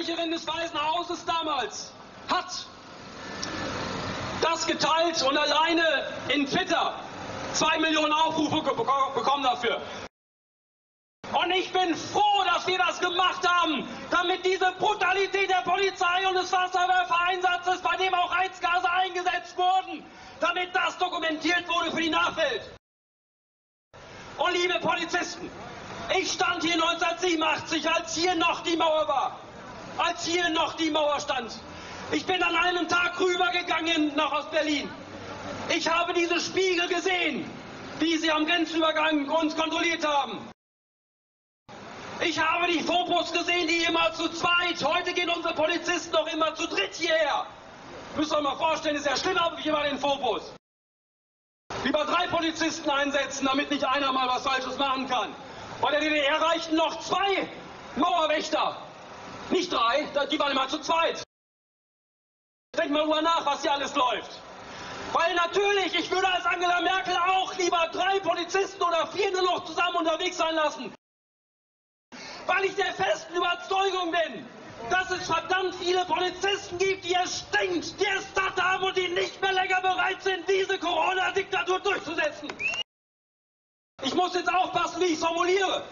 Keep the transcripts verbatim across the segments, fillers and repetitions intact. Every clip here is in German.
Sprecherin des Weißen Hauses damals hat das geteilt und alleine in Twitter zwei Millionen Aufrufe bekommen dafür. Und ich bin froh, dass wir das gemacht haben, damit diese Brutalität der Polizei und des Wasserwerfereinsatzes, bei dem auch Reizgase eingesetzt wurden, damit das dokumentiert wurde für die Nachwelt. Und liebe Polizisten, ich stand hier neunzehnhundertsiebenundachtzig, als hier noch die Mauer war, als hier noch die Mauer stand. Ich bin an einem Tag rübergegangen nach Ostberlin. Ich habe diese Spiegel gesehen, wie sie am Grenzübergang uns kontrolliert haben. Ich habe die Fopos gesehen, die immer zu zweit, heute gehen unsere Polizisten noch immer zu dritt hierher. Müsst ihr euch mal vorstellen, ist ja schlimmer wie bei den Fopos. Lieber drei Polizisten einsetzen, damit nicht einer mal was Falsches machen kann. Bei der D D R reichten noch zwei Mauerwächter, nicht drei, die waren immer zu zweit. Denkt mal drüber nach, was hier alles läuft. Weil natürlich, ich würde als Angela Merkel auch lieber drei Polizisten oder vier nur noch zusammen unterwegs sein lassen. Weil ich der festen Überzeugung bin, dass es verdammt viele Polizisten gibt, die es stinkt, die es satt haben und die nicht mehr länger bereit sind, diese Corona-Diktatur durchzusetzen. Ich muss jetzt aufpassen, wie ich es formuliere.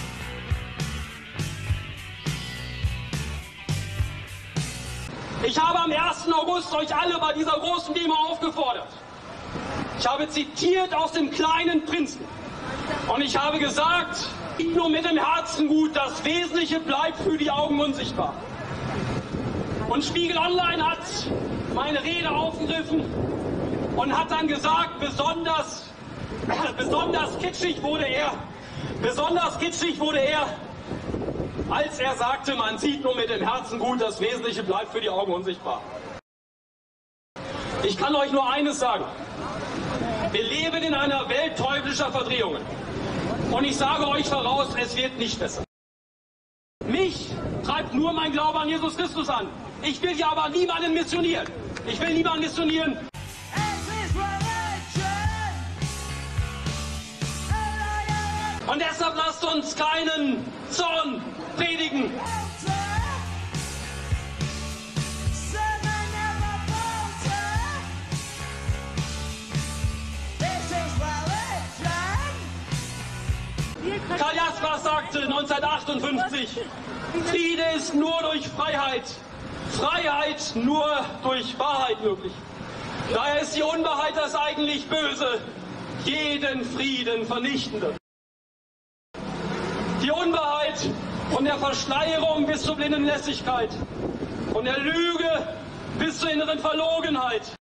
Ich habe am ersten August euch alle bei dieser großen Demo aufgefordert. Ich habe zitiert aus dem Kleinen Prinzen. Und ich habe gesagt, nur mit dem Herzen gut, das Wesentliche bleibt für die Augen unsichtbar. Und Spiegel Online hat meine Rede aufgegriffen und hat dann gesagt, besonders, besonders kitschig wurde er, besonders kitschig wurde er, als er sagte, man sieht nur mit dem Herzen gut, das Wesentliche bleibt für die Augen unsichtbar. Ich kann euch nur eines sagen. Wir leben in einer Welt teuflischer Verdrehungen. Und ich sage euch voraus, es wird nicht besser. Mich treibt nur mein Glaube an Jesus Christus an. Ich will ja aber niemanden missionieren. Ich will niemanden missionieren. Und deshalb lasst uns keinen Zorn predigen. Karl Jaspers sagte neunzehnhundertachtundfünfzig, Friede ist nur durch Freiheit, Freiheit nur durch Wahrheit möglich. Daher ist die Unwahrheit das eigentlich Böse, jeden Frieden vernichtende. Die Unwahrheit von der Verschleierung bis zur blinden Lässigkeit, von der Lüge bis zur inneren Verlogenheit,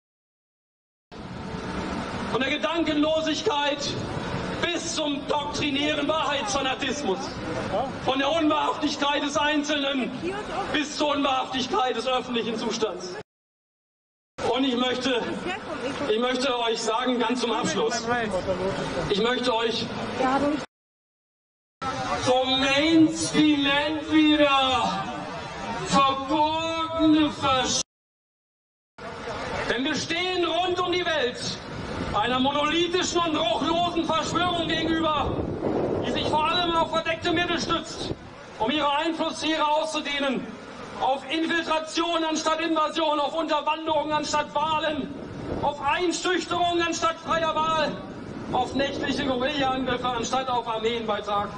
von der Gedankenlosigkeit bis zum doktrinären Wahrheitsfanatismus, von der Unwahrhaftigkeit des Einzelnen bis zur Unwahrhaftigkeit des öffentlichen Zustands. Und ich möchte, ich möchte euch sagen, ganz zum Abschluss, ich möchte euch vom Mainstream entweder verborgene Versch... Denn wir stehen rund um die Welt einer monolithischen und ruchlosen Verschwörung gegenüber, die sich vor allem auf verdeckte Mittel stützt, um ihre Einflusssphäre auszudehnen, auf Infiltration anstatt Invasion, auf Unterwanderung anstatt Wahlen, auf Einschüchterung anstatt freier Wahl, auf nächtliche Guerilla-Angriffe anstatt auf Armeenbeitrag.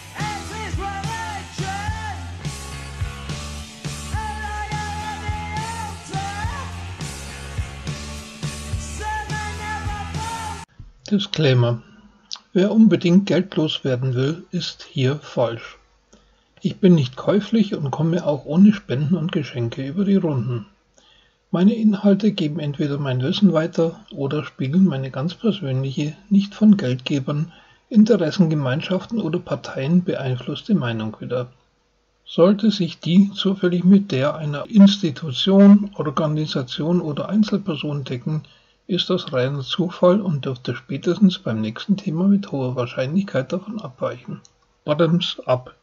Disclaimer: Wer unbedingt geldlos werden will, ist hier falsch. Ich bin nicht käuflich und komme auch ohne Spenden und Geschenke über die Runden. Meine Inhalte geben entweder mein Wissen weiter oder spiegeln meine ganz persönliche, nicht von Geldgebern, Interessengemeinschaften oder Parteien beeinflusste Meinung wider. Sollte sich die zufällig mit der einer Institution, Organisation oder Einzelperson decken, ist das reiner Zufall und dürfte spätestens beim nächsten Thema mit hoher Wahrscheinlichkeit davon abweichen. Bottoms up.